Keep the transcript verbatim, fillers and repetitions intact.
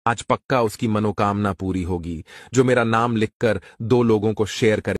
आज पक्का उसकी मनोकामना पूरी होगी, जो मेरा नाम लिखकर दो लोगों को शेयर करे।